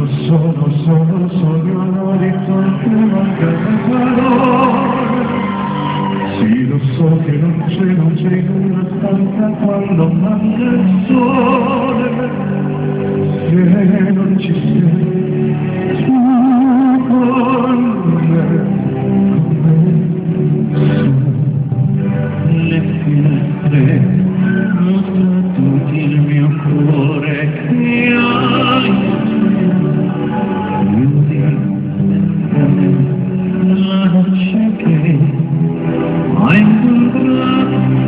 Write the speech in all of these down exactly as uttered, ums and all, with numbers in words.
Lo so, lo so, lo so, io non ricordo mancare parole. Sì, lo so che non c'è, non c'è in una stanza quando manca il sole. Se non ci sei, tu con me, con me, le finestre mostra tutto il mio cuore che hai. La noche che hai incontrato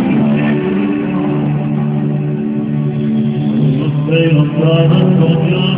sei lontana,